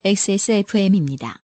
XSFM입니다.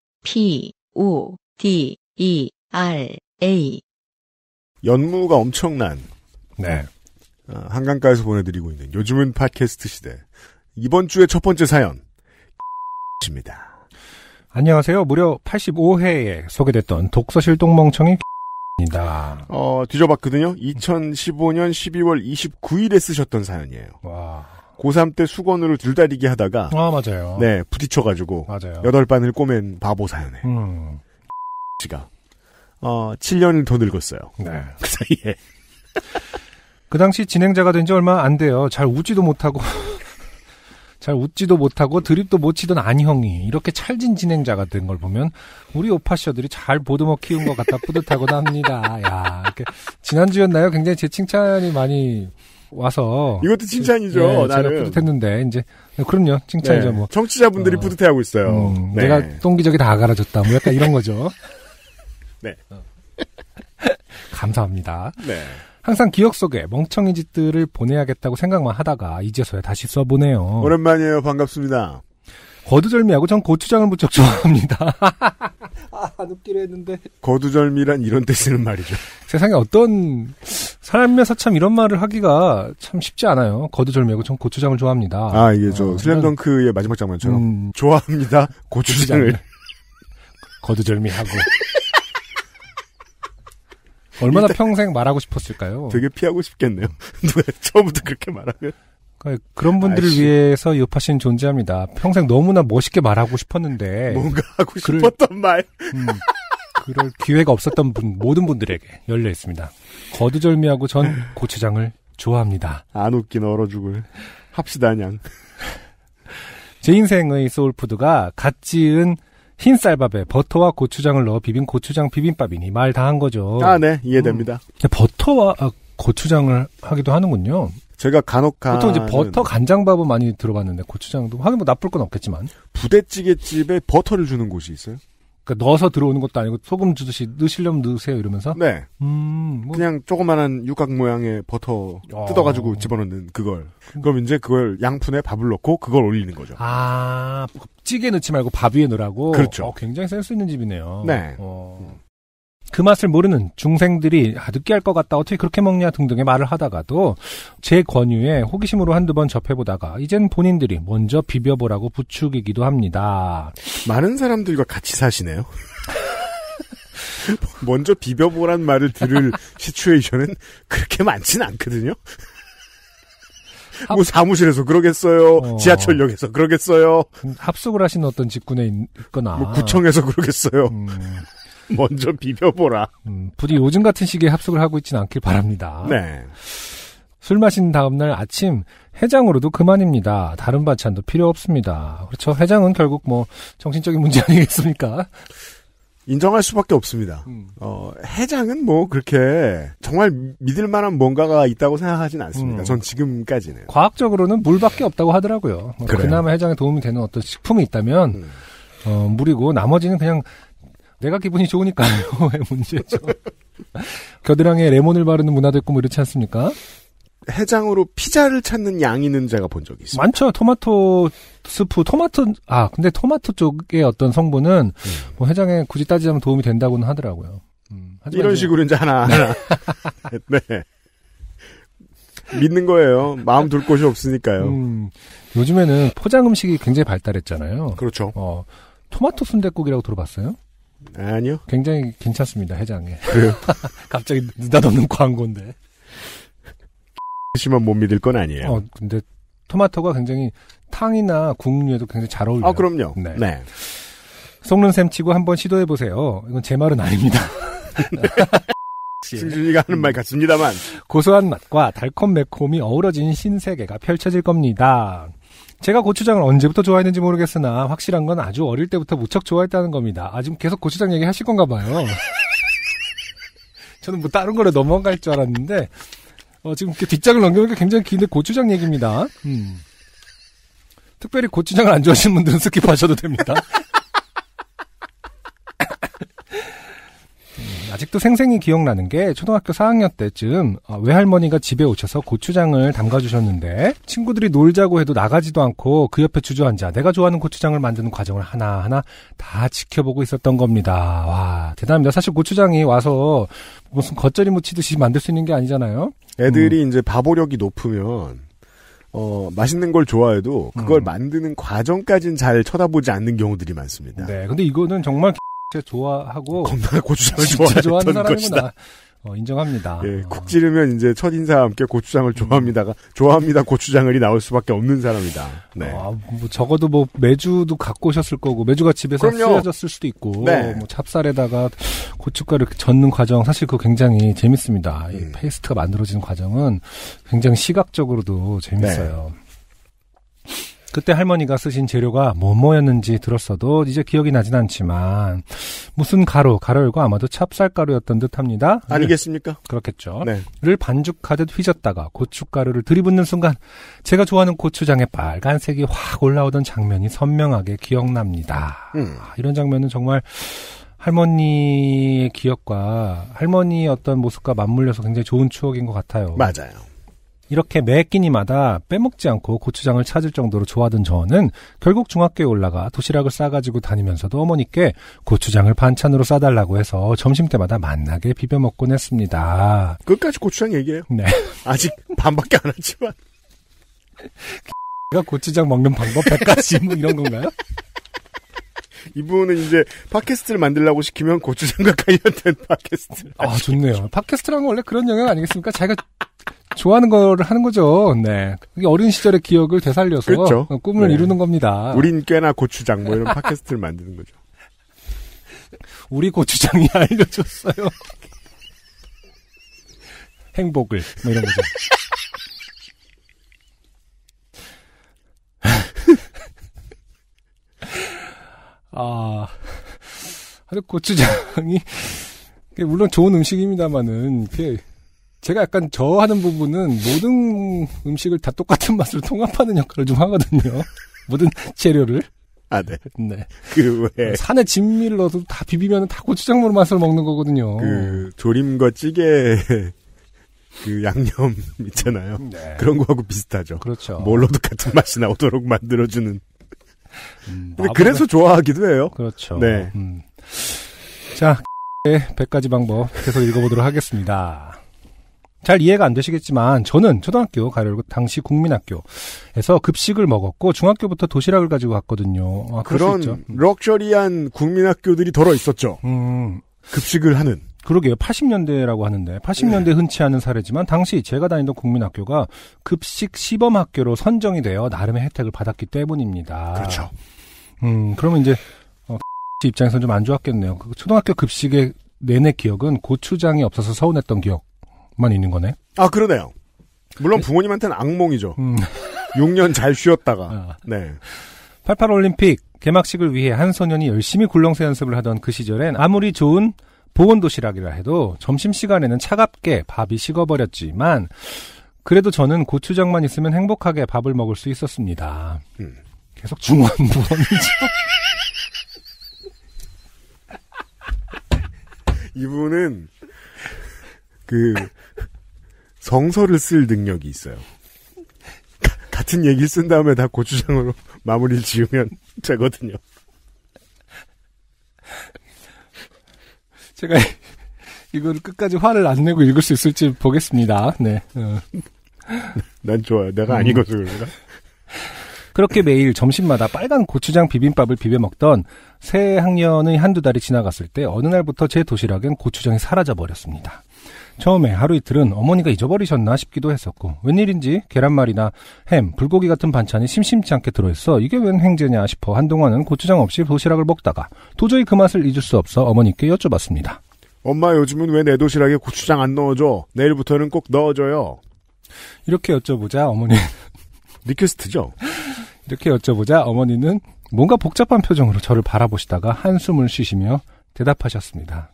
PODERA 연무가 엄청난 네. 한강가에서 보내드리고 있는 요즘은 팟캐스트 시대. 이번 주의 첫 번째 사연 입니다. 안녕하세요. 무려 85회에 소개됐던 독서실동멍청이 입니다. 뒤져봤거든요. 2015년 12월 29일에 쓰셨던 사연이에요. 와. 고3 때 수건으로 줄다리기 하다가 맞아요. 네, 부딪혀가지고 맞아요. 8반을 꼬맨 바보 사연에 씨가 7년을 더 늙었어요. 네. 그 사이에 그 당시 진행자가 된 지 얼마 안 돼요. 잘 웃지도 못하고 드립도 못 치던 안형이 이렇게 찰진 진행자가 된 걸 보면 우리 오파셔들이 잘 보듬어 키운 것 같다 뿌듯하곤 합니다. 야, 이렇게 지난주였나요? 굉장히 제 칭찬이 많이 와서 이것도 칭찬이죠. 네, 나는 제가 뿌듯했는데 이제 그럼요, 칭찬이죠. 네, 뭐 청취자분들이 뿌듯해하고 있어요. 네. 내가 똥기저귀 다 갈아줬다. 뭐 약간 이런 거죠. 네. 감사합니다. 네. 항상 기억 속에 멍청이 짓들을 보내야겠다고 생각만 하다가 이제서야 다시 써보네요. 오랜만이에요. 반갑습니다. 거두절미하고 전 고추장을 무척 좋아합니다. 안 웃기려 했는데. 거두절미란 이런 때 쓰는 말이죠. 세상에 어떤 살면서 참 이런 말을 하기가 참 쉽지 않아요. 거두절미하고 전 고추장을 좋아합니다. 이게 슬램덩크의 마지막 장면처럼 좋아합니다. 고추장을. 거두절미하고. 얼마나 평생 말하고 싶었을까요? 되게 피하고 싶겠네요. 누가 처음부터 그렇게 말하면. 그런 분들을 위해서 요파씨는 존재합니다. 평생 너무나 멋있게 말하고 싶었는데 뭔가 하고 싶었던 말. 그럴 기회가 없었던 모든 분들에게 열려 있습니다. 거두절미하고 전 고추장을 좋아합니다. 안 웃긴 얼어 죽을. 합시다 냥. 제 인생의 소울푸드가 갓 지은 흰 쌀밥에 버터와 고추장을 넣어 비빈 고추장 비빔밥이니 말 다 한 거죠. 네. 이해됩니다. 버터와 고추장을 하기도 하는군요. 제가 간혹 보통 이제 버터 간장밥은 많이 들어봤는데 고추장도 하긴 뭐 나쁠 건 없겠지만. 부대찌개집에 버터를 주는 곳이 있어요? 그러니까 넣어서 들어오는 것도 아니고 소금 주듯이 넣으시려면 넣으세요 이러면서? 네. 그냥 조그만한 육각 모양의 버터 뜯어가지고 집어넣는 그걸. 그럼 이제 그걸 양푼에 밥을 넣고 그걸 올리는 거죠. 찌개 넣지 말고 밥 위에 넣으라고? 그렇죠. 굉장히 센스 있는 집이네요. 네. 그 맛을 모르는 중생들이 느끼할 것 같다, 어떻게 그렇게 먹냐 등등의 말을 하다가도 제 권유에 호기심으로 한두 번 접해보다가 이젠 본인들이 먼저 비벼보라고 부추기기도 합니다. 많은 사람들과 같이 사시네요. 먼저 비벼보란 말을 들을 시츄에이션은 그렇게 많진 않거든요. 뭐 사무실에서 그러겠어요. 지하철역에서 그러겠어요. 합숙을 하시는 어떤 직군에 있거나 뭐 구청에서 그러겠어요. 먼저 비벼보라. 부디 요즘 같은 시기에 합숙을 하고 있지는 않길 바랍니다. 네. 술 마신 다음날 아침 해장으로도 그만입니다. 다른 반찬도 필요 없습니다. 그렇죠. 해장은 결국 뭐 정신적인 문제 아니겠습니까? 인정할 수밖에 없습니다. 해장은 뭐 그렇게 정말 믿을 만한 뭔가가 있다고 생각하진 않습니다. 전 지금까지는. 과학적으로는 물밖에 없다고 하더라고요. 그나마 해장에 도움이 되는 어떤 식품이 있다면 물이고 나머지는 그냥 내가 기분이 좋으니까요의 문제죠. 겨드랑이에 레몬을 바르는 문화도 있고 뭐 이렇지 않습니까? 해장으로 피자를 찾는 양이는 제가 본 적이 있어요. 많죠. 토마토 스프, 근데 토마토 쪽의 어떤 성분은 뭐 해장에 굳이 따지자면 도움이 된다고는 하더라고요. 이런 식으로 이제 하나. 네. 믿는 거예요. 마음 둘 곳이 없으니까요. 요즘에는 포장 음식이 굉장히 발달했잖아요. 그렇죠. 토마토 순댓국이라고 들어봤어요? 아니요. 굉장히 괜찮습니다, 해장에. 그래요? 갑자기 느닷없는 광고인데. 심한 못 믿을 건 아니에요. 근데 토마토가 굉장히 탕이나 국류에도 굉장히 잘 어울려요. 그럼요. 네. 속는 셈 치고 한번 시도해보세요. 이건 제 말은 아닙니다. 승준이가 하는 말 같습니다만. 고소한 맛과 달콤 매콤이 어우러진 신세계가 펼쳐질 겁니다. 제가 고추장을 언제부터 좋아했는지 모르겠으나 확실한 건 아주 어릴 때부터 무척 좋아했다는 겁니다. 지금 계속 고추장 얘기 하실 건가 봐요. 저는 뭐 다른 거로 넘어갈 줄 알았는데 지금 이렇게 뒷장을 넘겨보니까 굉장히 긴데 고추장 얘기입니다. 특별히 고추장을 안 좋아하시는 분들은 스킵하셔도 됩니다. 아직도 생생히 기억나는 게 초등학교 4학년 때쯤 외할머니가 집에 오셔서 고추장을 담가주셨는데 친구들이 놀자고 해도 나가지도 않고 그 옆에 주저앉아 내가 좋아하는 고추장을 만드는 과정을 하나하나 다 지켜보고 있었던 겁니다. 와, 대단합니다. 사실 고추장이 와서 무슨 겉절이 무치듯이 만들 수 있는 게 아니잖아요. 애들이 이제 바보력이 높으면 맛있는 걸 좋아해도 그걸 만드는 과정까지는 잘 쳐다보지 않는 경우들이 많습니다. 네, 근데 이거는 정말 좋아하고 겁나 고추장을 좋아하는 좋아했던 것이다. 인정합니다. 예, 쿡 찌르면 이제 첫인사와 함께 고추장을 좋아합니다 고추장을이 나올 수밖에 없는 사람이다. 네. 뭐 적어도 뭐 매주도 갖고 오셨을 거고 매주가 집에서 쓰여졌을 수도 있고 네. 뭐 찹쌀에다가 고춧가루 젓는 과정 사실 그거 굉장히 재밌습니다. 이 페이스트가 만들어지는 과정은 굉장히 시각적으로도 재밌어요. 네. 그때 할머니가 쓰신 재료가 뭐였는지 들었어도 이제 기억이 나진 않지만 무슨 가루 열고 아마도 찹쌀가루였던 듯합니다. 아니겠습니까? 그렇겠죠. 네. 를 반죽하듯 휘젓다가 고춧가루를 들이붓는 순간 제가 좋아하는 고추장의 빨간색이 확 올라오던 장면이 선명하게 기억납니다. 이런 장면은 정말 할머니의 기억과 할머니의 어떤 모습과 맞물려서 굉장히 좋은 추억인 것 같아요. 맞아요. 이렇게 매 끼니마다 빼먹지 않고 고추장을 찾을 정도로 좋아하던 저는 결국 중학교에 올라가 도시락을 싸가지고 다니면서도 어머니께 고추장을 반찬으로 싸달라고 해서 점심때마다 만나게 비벼 먹곤 했습니다. 끝까지 고추장 얘기해요? 네. 아직 반밖에 안 했지만. 내가 고추장 먹는 방법 100가지 뭐 이런 건가요? 이분은 이제 팟캐스트를 만들려고 시키면 고추장과 관련된 팟캐스트. 아, 좋네요. 팟캐스트라는 건 원래 그런 영역 아니겠습니까? 자기가 좋아하는 거를 하는 거죠. 네. 어린 시절의 기억을 되살려서 그렇죠. 꿈을 이루는 겁니다. 우린 꽤나 고추장 뭐 이런 팟캐스트를 만드는 거죠. 우리 고추장이 알려줬어요. 행복을 뭐 이런 거죠. 고추장이 물론 좋은 음식입니다만은 제가 약간 저 하는 부분은 모든 음식을 다 똑같은 맛으로 통합하는 역할을 좀 하거든요. 모든 재료를. 아, 네. 네. 그 왜 산에 진미를 넣어도 다 비비면 다 고추장물 맛을 먹는 거거든요. 그 조림과 찌개 그 양념 있잖아요. 네. 그런 거하고 비슷하죠. 그렇죠. 뭘로도 같은 맛이 나오도록 만들어주는. 근데 그래서 좋아하기도 해요. 그렇죠. 네. 자, 100가지 방법 계속 읽어보도록 하겠습니다. 잘 이해가 안 되시겠지만 저는 초등학교 가려고 당시 국민학교에서 급식을 먹었고 중학교부터 도시락을 가지고 갔거든요. 그런 럭셔리한 국민학교들이 덜어 있었죠. 급식을 하는. 그러게요. 80년대라고 하는데 80년대 흔치 않은 사례지만 당시 제가 다니던 국민학교가 급식 시범학교로 선정이 되어 나름의 혜택을 받았기 때문입니다. 그렇죠. 그러면 이제 입장에서는 좀 안 좋았겠네요. 초등학교 급식의 내내 기억은 고추장이 없어서 서운했던 기억만 있는 거네. 아, 그러네요. 물론 부모님한테는 악몽이죠. 6년 잘 쉬었다가. 네. 88 올림픽 개막식을 위해 한 소년이 열심히 굴렁쇠 연습을 하던 그 시절엔 아무리 좋은 보온 도시락이라 해도 점심시간에는 차갑게 밥이 식어버렸지만 그래도 저는 고추장만 있으면 행복하게 밥을 먹을 수 있었습니다. 계속 중원부원이죠. 이분은 성서를 쓸 능력이 있어요. 같은 얘기를 쓴 다음에 다 고추장으로 마무리를 지으면 되거든요. 제가 이거를 끝까지 화를 안 내고 읽을 수 있을지 보겠습니다. 네. 난 좋아요. 내가 안 읽어서 그런가? 그렇게 매일 점심마다 빨간 고추장 비빔밥을 비벼 먹던 새 학년의 한두 달이 지나갔을 때 어느 날부터 제 도시락엔 고추장이 사라져버렸습니다. 처음에 하루 이틀은 어머니가 잊어버리셨나 싶기도 했었고 웬일인지 계란말이나 햄, 불고기 같은 반찬이 심심치 않게 들어있어 이게 웬 횡재냐 싶어 한동안은 고추장 없이 도시락을 먹다가 도저히 그 맛을 잊을 수 없어 어머니께 여쭤봤습니다. 엄마 요즘은 왜 내 도시락에 고추장 안 넣어줘? 내일부터는 꼭 넣어줘요. 이렇게 여쭤보자 어머니 리퀘스트죠? 이렇게 여쭤보자 어머니는 뭔가 복잡한 표정으로 저를 바라보시다가 한숨을 쉬시며 대답하셨습니다.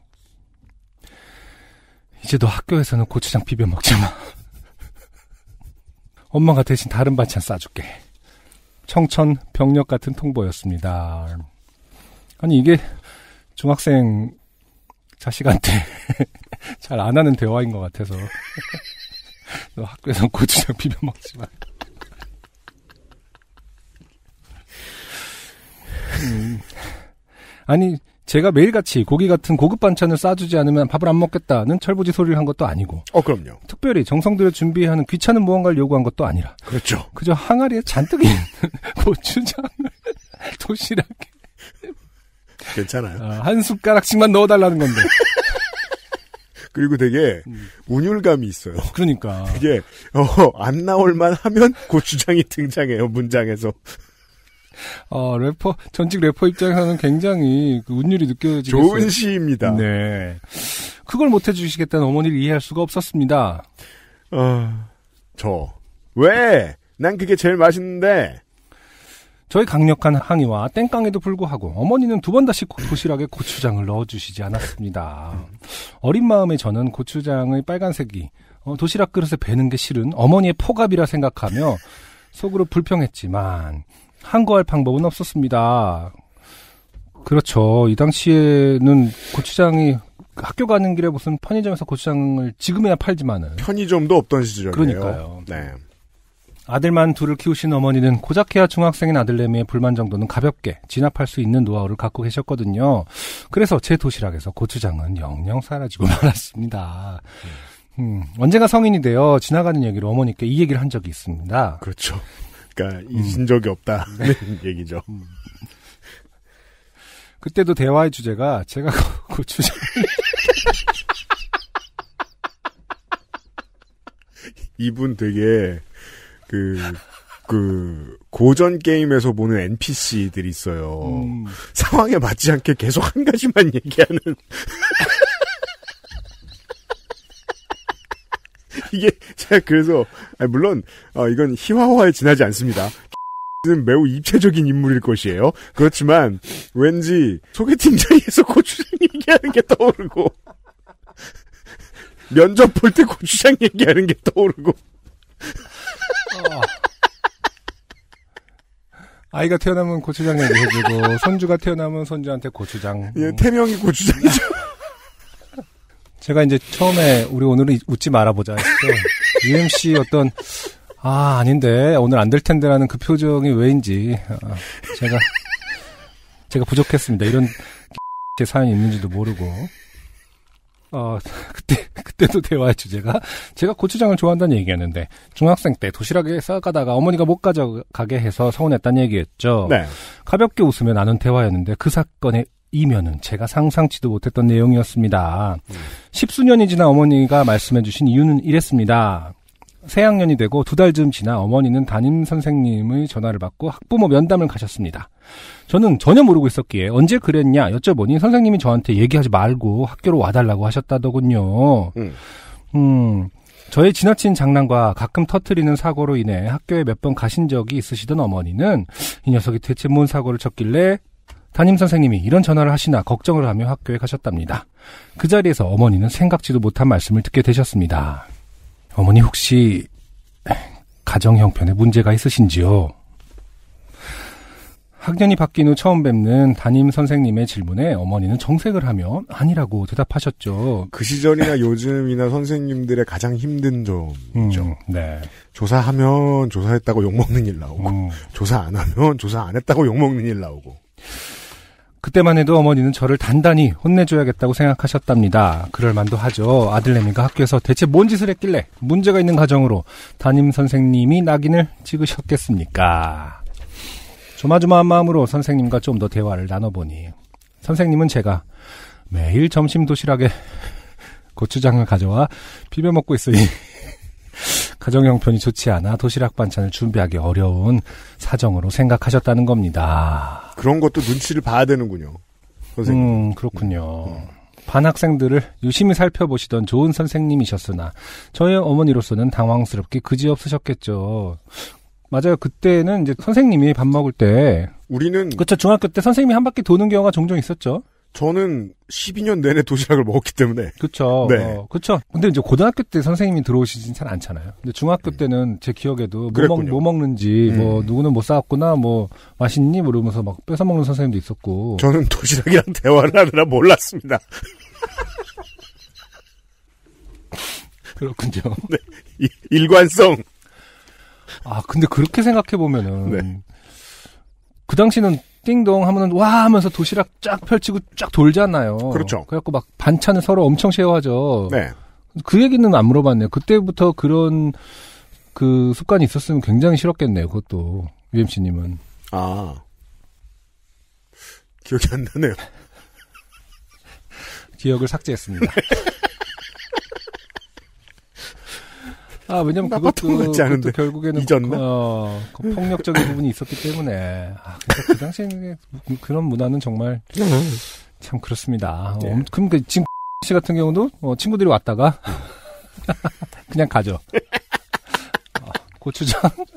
이제 너 학교에서는 고추장 비벼 먹지 마. 엄마가 대신 다른 반찬 싸줄게. 청천벽력 같은 통보였습니다. 아니 이게 중학생 자식한테 잘 안 하는 대화인 것 같아서. 너 학교에서 고추장 비벼 먹지 마. 아니, 제가 매일같이 고기 같은 고급 반찬을 싸주지 않으면 밥을 안 먹겠다는 철부지 소리를 한 것도 아니고. 그럼요. 특별히 정성 들여 준비해야 하는 귀찮은 무언가를 요구한 것도 아니라. 그렇죠. 그저 항아리에 잔뜩 있는 고추장을 도시락에. 괜찮아요. 한 숟가락씩만 넣어달라는 건데. 그리고 되게 운율감이 있어요. 그러니까. 이게 안 나올만 하면 고추장이 등장해요. 문장에서. 전직 래퍼 입장에서는 굉장히 그 운율이 느껴지겠어요. 좋은 시입니다. 네. 그걸 못 해주시겠다는 어머니를 이해할 수가 없었습니다. 왜? 난 그게 제일 맛있는데. 저희 강력한 항의와 땡깡에도 불구하고 어머니는 두 번 다시 도시락에 고추장을 넣어주시지 않았습니다. 어린 마음에 저는 고추장의 빨간색이 도시락 그릇에 배는 게 싫은 어머니의 포갑이라 생각하며 속으로 불평했지만 항거할 방법은 없었습니다. 그렇죠. 이 당시에는 고추장이 학교 가는 길에 무슨 편의점에서 고추장을 지금에야 팔지만은 편의점도 없던 시절이에요. 그러니까요. 네. 아들만 둘을 키우신 어머니는 고작해야 중학생인 아들내미의 불만 정도는 가볍게 진압할 수 있는 노하우를 갖고 계셨거든요. 그래서 제 도시락에서 고추장은 영영 사라지고 말았습니다. 언젠가 성인이 되어 지나가는 얘기로 어머니께 이 얘기를 한 적이 있습니다. 그렇죠. 그러니까 잊은 적이 없다는 얘기죠. 그때도 대화의 주제가 제가 고추장 이분 되게 고전 게임에서 보는 NPC들이 있어요. 상황에 맞지 않게 계속 한 가지만 얘기하는. 이게, 제가 그래서, 물론, 이건 희화화에 지나지 않습니다. 는 매우 입체적인 인물일 것이에요. 그렇지만, 왠지, 소개팅 자리에서 고추장 얘기하는 게 떠오르고, 면접 볼 때 고추장 얘기하는 게 떠오르고, 아이가 태어나면 고추장 얘기해주고 손주가 태어나면 손주한테 고추장. 예, 태명이 고추장이죠. 제가 이제 처음에 우리 오늘은 웃지 말아보자 했을 때 UMC 아닌데 오늘 안 될 텐데라는 그 표정이 왜인지 제가 부족했습니다. 이런 제 사연이 있는지도 모르고. 그때도 대화의 주제가 제가 고추장을 좋아한다는 얘기였는데 중학생 때 도시락에 싸가다가 어머니가 못 가져가게 해서 서운했다는 얘기였죠. 네. 가볍게 웃으며 나눈 대화였는데 그 사건의 이면은 제가 상상치도 못했던 내용이었습니다. 10수년이 지나 어머니가 말씀해 주신 이유는 이랬습니다. 새학년이 되고 2달쯤 지나 어머니는 담임 선생님의 전화를 받고 학부모 면담을 가셨습니다. 저는 전혀 모르고 있었기에 언제 그랬냐 여쭤보니 선생님이 저한테 얘기하지 말고 학교로 와달라고 하셨다더군요. 저의 지나친 장난과 가끔 터뜨리는 사고로 인해 학교에 몇 번 가신 적이 있으시던 어머니는 이 녀석이 대체 뭔 사고를 쳤길래 담임 선생님이 이런 전화를 하시나 걱정을 하며 학교에 가셨답니다. 그 자리에서 어머니는 생각지도 못한 말씀을 듣게 되셨습니다. 어머니 혹시 가정 형편에 문제가 있으신지요? 학년이 바뀐 후 처음 뵙는 담임 선생님의 질문에 어머니는 정색을 하며 아니라고 대답하셨죠. 그 시절이나 요즘이나 선생님들의 가장 힘든 점이죠. 네. 조사하면 조사했다고 욕먹는 일 나오고 조사 안 하면 조사 안 했다고 욕먹는 일 나오고. 그때만 해도 어머니는 저를 단단히 혼내줘야겠다고 생각하셨답니다. 그럴 만도 하죠. 아들내미가 학교에서 대체 뭔 짓을 했길래 문제가 있는 가정으로 담임 선생님이 낙인을 찍으셨겠습니까? 조마조마한 마음으로 선생님과 좀 더 대화를 나눠보니 선생님은 제가 매일 점심 도시락에 고추장을 가져와 비벼 먹고 있으니 가정 형편이 좋지 않아 도시락 반찬을 준비하기 어려운 사정으로 생각하셨다는 겁니다. 그런 것도 눈치를 봐야 되는군요. 선생님. 그렇군요. 반 학생들을 유심히 살펴보시던 좋은 선생님이셨으나 저의 어머니로서는 당황스럽게 그지없으셨겠죠. 맞아요. 그때는 이제 선생님이 밥 먹을 때 우리는 그렇죠. 중학교 때 선생님이 한 바퀴 도는 경우가 종종 있었죠. 저는 12년 내내 도시락을 먹었기 때문에. 그렇죠. 네. 그렇죠. 근데 이제 고등학교 때 선생님이 들어오시진 잘 않잖아요. 근데 중학교 때는 제 기억에도 뭐 먹는지 뭐 누구는 뭐 싸웠구나 뭐 맛있니 모르면서 막 뺏어 먹는 선생님도 있었고. 저는 도시락이랑 대화를 하느라 몰랐습니다. 그렇군요. 네. 일관성. 아, 근데 그렇게 생각해보면은, 네. 그 당시는 띵동 하면은, 와! 하면서 도시락 쫙 펼치고 쫙 돌잖아요. 그렇죠. 그래갖고 막 반찬을 서로 엄청 쉐어하죠. 네. 그 얘기는 안 물어봤네요. 그때부터 그런 그 습관이 있었으면 굉장히 싫었겠네요. 그것도, UMC님은. 아. 기억이 안 나네요. 기억을 삭제했습니다. 아, 왜냐면 그것도 결국에는 그 폭력적인 부분이 있었기 때문에. 아, 그 당시에 그런 문화는 정말 참 그렇습니다. 네. 그럼 지금 씨 같은 경우도 친구들이 왔다가 그냥 가죠. 고추장.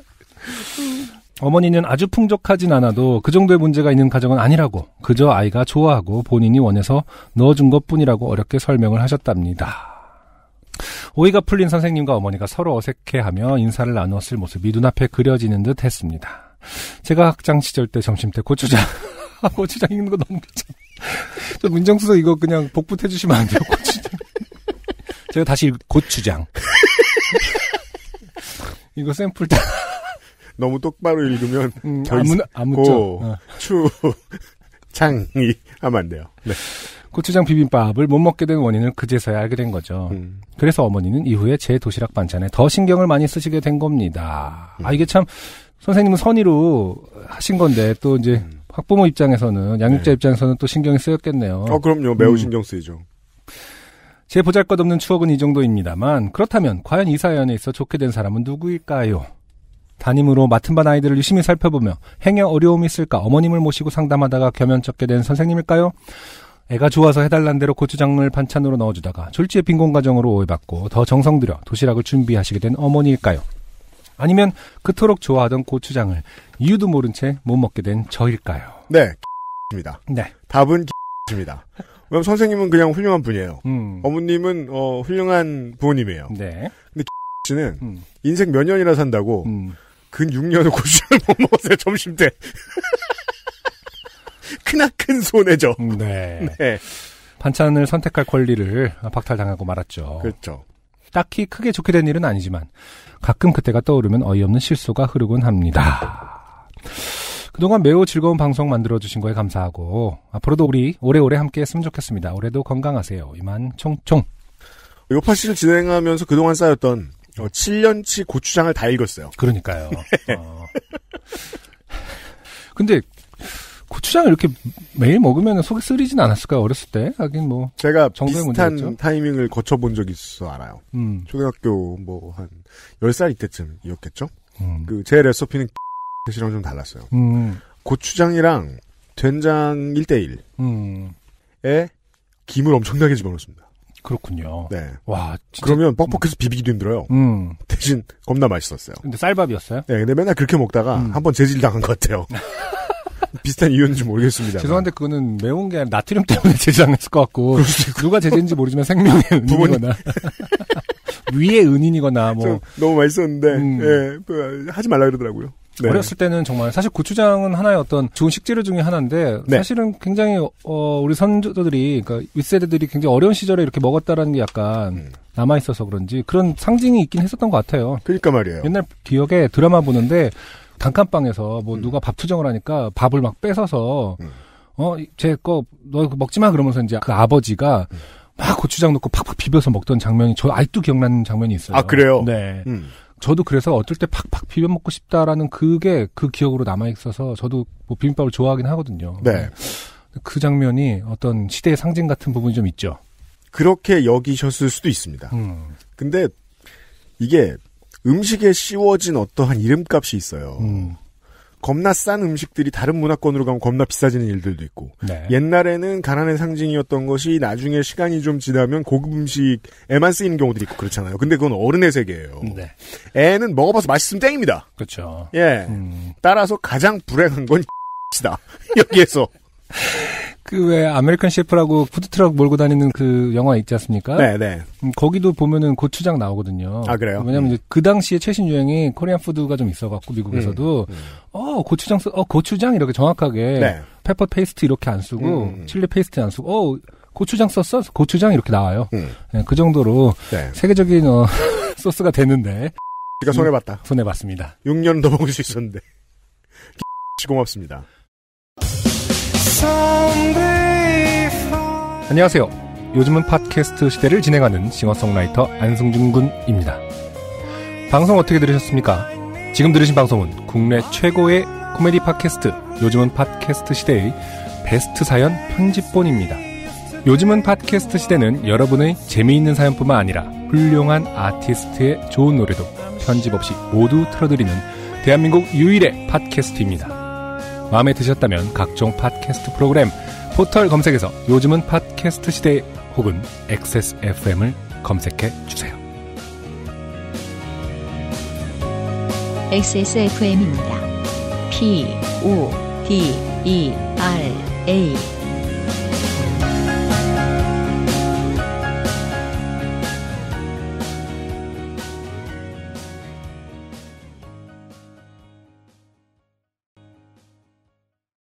어머니는 아주 풍족하진 않아도 그 정도의 문제가 있는 가정은 아니라고, 그저 아이가 좋아하고 본인이 원해서 넣어준 것뿐이라고 어렵게 설명을 하셨답니다. 오해가 풀린 선생님과 어머니가 서로 어색해하며 인사를 나누었을 모습이 눈앞에 그려지는 듯 했습니다. 제가 학창 시절 때 점심 때 고추장 읽는 거 너무 괜찮아요. 저 민정수석 이거 그냥 복붙해 주시면 안 돼요? 고추장. 제가 다시 고추장. 이거 샘플 때. 너무 똑바로 읽으면 장이 하면 안 돼요. 네. 고추장 비빔밥을 못 먹게 된 원인을 그제서야 알게 된 거죠. 그래서 어머니는 이후에 제 도시락 반찬에 더 신경을 많이 쓰시게 된 겁니다. 아, 이게 참 선생님은 선의로 하신 건데 또 이제 학부모 입장에서는, 양육자 입장에서는 또 신경이 쓰였겠네요. 그럼요. 매우 신경 쓰이죠. 제 보잘것없는 추억은 이 정도입니다만, 그렇다면 과연 이 사연에 있어 좋게 된 사람은 누구일까요? 담임으로 맡은 반 아이들을 유심히 살펴보며 행여 어려움이 있을까 어머님을 모시고 상담하다가 겸연쩍게 된 선생님일까요? 애가 좋아서 해달란 대로 고추장을 반찬으로 넣어주다가 졸지에 빈곤 가정으로 오해받고 더 정성 들여 도시락을 준비하시게 된 어머니일까요? 아니면 그토록 좋아하던 고추장을 이유도 모른 채 못 먹게 된 저일까요? 네, 입니다. 네. 답은 입니다. 왜냐면 선생님은 그냥 훌륭한 분이에요. 어머님은 훌륭한 부모님이에요. 네. 근데 씨는 인생 몇 년이나 산다고 근 6년을 고추장을 못 먹었어요. 점심 때. 크나큰 손해죠. 네. 네. 반찬을 선택할 권리를 박탈당하고 말았죠. 그렇죠. 딱히 크게 좋게 된 일은 아니지만 가끔 그때가 떠오르면 어이없는 실소가 흐르곤 합니다. 그동안 매우 즐거운 방송 만들어주신 거에 감사하고 앞으로도 우리 오래오래 함께 했으면 좋겠습니다. 올해도 건강하세요. 이만 총총. 요파씨를 진행하면서 그동안 쌓였던 7년치 고추장을 다 읽었어요. 그러니까요. 근데 고추장을 이렇게 매일 먹으면 속이 쓰리진 않았을까요? 어렸을 때? 하긴 뭐. 제가 비슷한 타이밍을 거쳐본 적이 있어 알아요. 초등학교 한 10살 이때쯤이었겠죠? 제 레시피는 시랑 좀 달랐어요. 고추장이랑 된장 1:1에 김을 엄청나게 집어넣습니다. 그렇군요. 네. 와, 진짜. 그러면 뻑뻑해서 비비기도 힘들어요. 대신 겁나 맛있었어요. 근데 쌀밥이었어요? 네, 근데 맨날 그렇게 먹다가 한번 재질 당한 것 같아요. 비슷한 이유인지 모르겠습니다. 죄송한데 그거는 매운 게 아니라 나트륨 때문에 제지당했을 것 같고 누가 제지인지 모르지만 생명의 은인이거나 위의 은인이거나 뭐 너무 맛있었는데 예, 하지 말라 그러더라고요. 네. 어렸을 때는 정말 사실 고추장은 하나의 어떤 좋은 식재료 중에 하나인데 네. 사실은 굉장히 우리 선조들이 그러니까 윗세대들이 굉장히 어려운 시절에 이렇게 먹었다라는 게 약간 남아 있어서 그런지 그런 상징이 있긴 했었던 것 같아요. 그러니까 말이에요. 옛날 기억에 드라마 보는데 단칸방에서 뭐 누가 밥 투정을 하니까 밥을 막 뺏어서 쟤 거 너 먹지 마 그러면서 이제 그 아버지가 막 고추장 넣고 팍팍 비벼서 먹던 장면이 저 아직도 기억나는 장면이 있어요. 아 그래요? 네. 저도 그래서 어떨 때 팍팍 비벼 먹고 싶다라는 그게 그 기억으로 남아 있어서 저도 뭐 비빔밥을 좋아하긴 하거든요. 네. 그 장면이 어떤 시대의 상징 같은 부분이 좀 있죠. 그렇게 여기셨을 수도 있습니다. 근데 이게 음식에 씌워진 어떠한 이름값이 있어요. 겁나 싼 음식들이 다른 문화권으로 가면 겁나 비싸지는 일들도 있고 네. 옛날에는 가난의 상징이었던 것이 나중에 시간이 좀 지나면 고급 음식에만 쓰이는 경우들이 있고 그렇잖아요. 근데 그건 어른의 세계예요. 네. 애는 먹어봐서 맛있으면 땡입니다. 그렇죠. 예. 따라서 가장 불행한 건 X다. 여기에서. 그 왜 아메리칸 셰프라고 푸드트럭 몰고 다니는 그 영화 있지 않습니까? 네네. 거기도 보면은 고추장 나오거든요. 아 그래요? 왜냐면 이제 그 당시에 최신 유행이 코리안 푸드가 좀 있어갖고 미국에서도 고추장 이렇게 정확하게 네. 페퍼 페이스트 이렇게 안 쓰고 칠리 페이스트 안 쓰고 고추장 썼어? 고추장 이렇게 나와요. 네, 그 정도로 네. 세계적인 소스가 되는데 제가 손해봤다. 손해봤습니다. 6년 더 먹을 수 있었는데 고맙습니다. 안녕하세요. 요즘은 팟캐스트 시대를 진행하는 싱어송라이터 안승준 군입니다. 방송 어떻게 들으셨습니까? 지금 들으신 방송은 국내 최고의 코미디 팟캐스트 요즘은 팟캐스트 시대의 베스트 사연 편집본입니다. 요즘은 팟캐스트 시대는 여러분의 재미있는 사연뿐만 아니라 훌륭한 아티스트의 좋은 노래도 편집 없이 모두 틀어드리는 대한민국 유일의 팟캐스트입니다. 마음에 드셨다면 각종 팟캐스트 프로그램 포털 검색에서 요즘은 팟캐스트 시대 혹은 XSFM을 검색해 주세요. XSFM입니다. PODERA